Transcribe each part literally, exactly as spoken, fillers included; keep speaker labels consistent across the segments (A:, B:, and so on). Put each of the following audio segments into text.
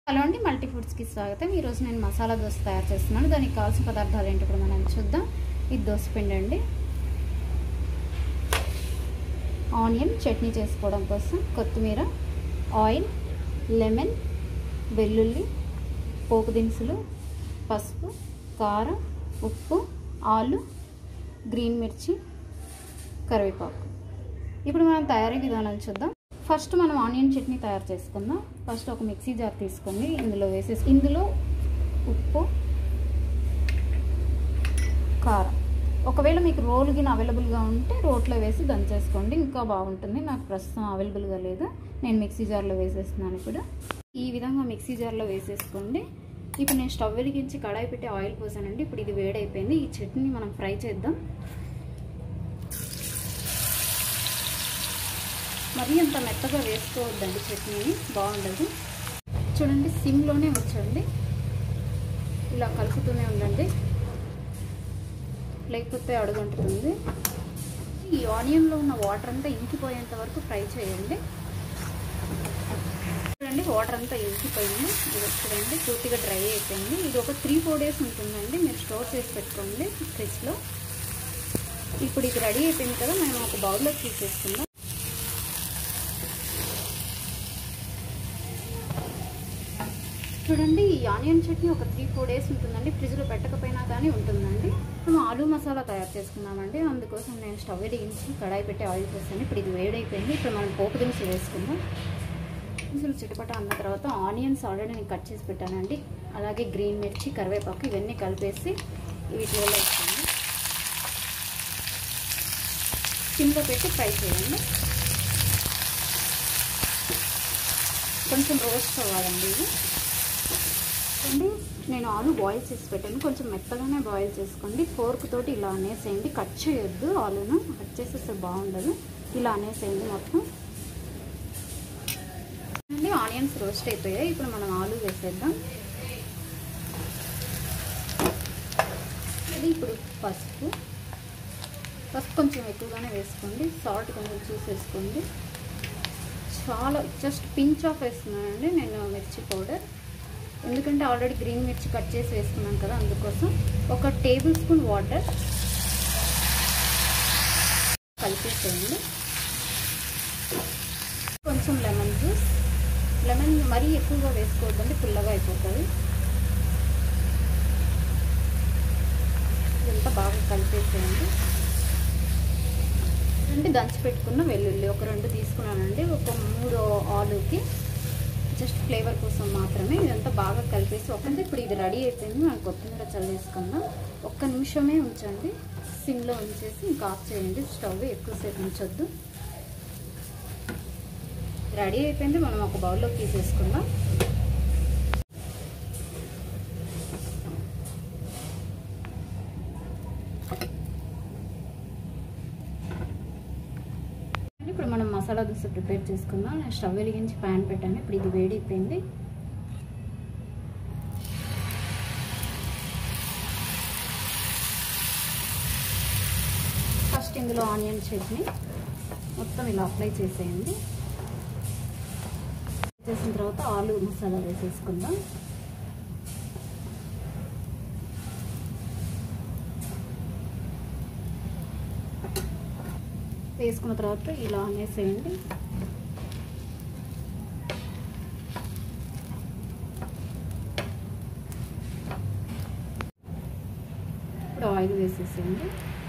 A: Hello అండి, multi ఫుడ్స్కి స్వాగతం. ఈరోజు నేను మసాలా దోశ తయారు చేస్తున్నాను. దానికి కావాల్సిన పదార్థాలు ఏంటో కూడా మనం చూద్దాం. ఇది దోశ పిండి అండి. ఆనియన్ చట్నీ చేసుకోవడం కోసం, కొత్తిమీర, ఆయిల్, లెమన్, వెల్లుల్లి, పోపు దినుసులు, పసుపు, కారం, ఉప్పు, ఆలు, గ్రీన్ మిర్చి, కరివేపాకు. ఇప్పుడు మనం తయారీ విధానం చూద్దాం. ఫస్ట్ మనం ఆనియన్ చట్నీ తయారు చేసుకుందాం. ఫస్ట్ ఒక మిక్సీ జార్ తీసుకోండి. ఇందులో వేసేసి ఇందులో ఉప్పు, కారం, ఒకవేళ మీకు రోల్ గిన్నె అవైలబుల్గా ఉంటే రోట్లో వేసి దంచేసుకోండి, ఇంకా బాగుంటుంది. నాకు ప్రస్తుతం అవైలబుల్గా లేదు, నేను మిక్సీ జార్లో వేసేస్తున్నాను. ఇప్పుడు ఈ విధంగా మిక్సీ జార్లో వేసేసుకోండి. ఇప్పుడు నేను స్టవ్ వెలిగించి కడాయి పెట్టి ఆయిల్ పోసానండి. ఇప్పుడు ఇది వేడైపోయింది. ఈ చట్నీ మనం ఫ్రై చేద్దాం. మరీ అంత మెత్తగా వేసుకోవద్దండి, చట్నీని బాగుండదు. చూడండి, సిమ్లోనే ఉంచండి, ఇలా కలుపుతూనే ఉండండి, లేకపోతే అడుగంటుతుంది. ఈ ఆనియన్లో ఉన్న వాటర్ అంతా ఇంకిపోయేంత వరకు ఫ్రై చేయండి. చూడండి, వాటర్ అంతా ఇంకిపోయింది. ఇది చూడండి, పూర్తిగా డ్రై అయిపోయింది. ఇది ఒక త్రీ ఫోర్ డేస్ ఉంటుందండి, మీరు స్టోర్ చేసి పెట్టుకోండి ఫ్రిడ్జ్లో. ఇప్పుడు ఇది రెడీ అయిపోయింది కదా, మేము ఒక బౌల్లో తీసేసుకుందాం. చూడండి, ఈ ఆనియన్ చట్నీ ఒక త్రీ ఫోర్ డేస్ ఉంటుందండి, ఫ్రిడ్జ్లో పెట్టకపోయినా కానీ ఉంటుందండి. మనం ఆలూ మసాలా తయారు చేసుకున్నామండి. అందుకోసం నేను స్టవ్ వెలిగించి కడాయి పెట్టి ఆయిల్ పోసాను. ఇప్పుడు ఇది వేడైపోయింది. ఇప్పుడు మనం పోపు దినుసులు వేసుకుందాం. దినుసులు చిటపట అన్న తర్వాత ఆనియన్స్ ఆల్రెడీ నేను కట్ చేసి పెట్టానండి. అలాగే గ్రీన్ మిర్చి, కరివేపాకు ఇవన్నీ కలిపేసి వీటిలో వేసుకోండి. సిమ్లో పెట్టి ఫ్రై చేయండి. కొంచెం రోస్ట్ అవ్వాలండి ఇది. అండి, నేను ఆలు బాయిల్ చేసి పెట్టాను. కొంచెం మెత్తగానే బాయిల్ చేసుకోండి. ఫోర్క్ తోటి ఇలా అనేసేయండి, కట్ చేయొద్దు. ఆలును కట్ చేసేస్తే బాగుండదు. ఇలా అనేసేయండి మొత్తం. అండి, ఆనియన్స్ రోస్ట్ అయిపోయాయి. ఇప్పుడు మనం ఆలు వేసేద్దాం. ఇది ఇప్పుడు పసుపు పసుపు కొంచెం ఎక్కువగానే వేసుకోండి. సాల్ట్ కొంచెం చూసేసుకోండి. చాలా జస్ట్ పించ్ ఆఫ్ వేస్తున్నానండి నేను మిర్చి పౌడర్, ఎందుకంటే ఆల్రెడీ గ్రీన్ మిర్చి కట్ చేసి వేసుకున్నాను కదా, అందుకోసం. ఒక టేబుల్ స్పూన్ వాటర్ కలిపేసేయండి. కొంచెం లెమన్ జ్యూస్. లెమన్ మరీ ఎక్కువగా వేసుకోవద్దండి, పుల్లగా అయిపోతుంది. ఇదంతా బాగా కలిపేసేయండి. అంటే దంచి పెట్టుకున్న వెల్లుల్లి ఒక రెండు తీసుకున్నానండి, ఒక మూడు ఆలుకి, జస్ట్ ఫ్లేవర్ కోసం మాత్రమే. ఇదంతా బాగా కలిపేసి ఒకంటే ఇప్పుడు ఇది రెడీ అయిపోయింది. మనం కొత్తిమీర చల్లేసుకుందాం. ఒక్క నిమిషమే ఉంచండి, సిమ్లో ఉంచేసి ఇంకా ఆఫ్ చేయండి. స్టవ్ ఎక్కువసేపు ఉంచొద్దు. రెడీ అయిపోయింది. మనం ఒక బౌల్లోకి తీసేసుకుందాం. ఇప్పుడు మనం మసాలా దోశ ప్రిపేర్ చేసుకుందాం. నేను స్టవ్ వెలిగించి ప్యాన్ పెట్టాను. ఇప్పుడు ఇది వేడైపోయింది. ఫస్ట్ ఇందులో ఆనియన్ చట్నీ మొత్తం ఇలా అప్లై చేసేయండి. చేసిన తర్వాత ఆలు మసాలా వేసేసుకుందాం. వేసుకున్న తర్వాత ఇలా అనేసేయండి. ఇప్పుడు ఆయిల్ వేసేసేయండి.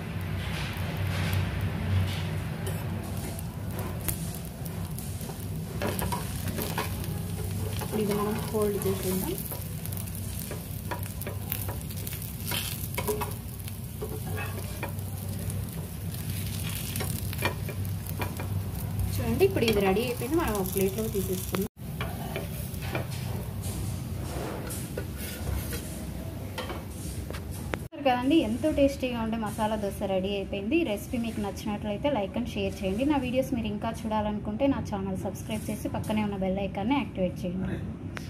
A: ఇప్పుడు ఇది మనం ఫోల్డ్ చేసేద్దాం. చూడండి, ఇప్పుడు ఇది రెడీ అయిపోయింది. మనం ఒక ప్లేట్లో తీసేసుకుందాం. కదండి, ఎంతో టేస్టీగా ఉండే మసాలా దోశ రెడీ అయిపోయింది. ఈ రెసిపీ మీకు నచ్చినట్లయితే లైక్ అండ్ షేర్ చేయండి. నా వీడియోస్ మీరు ఇంకా చూడాలనుకుంటే నా ఛానల్ సబ్స్క్రైబ్ చేసి పక్కనే ఉన్న బెల్ ఐకాన్ని యాక్టివేట్ చేయండి.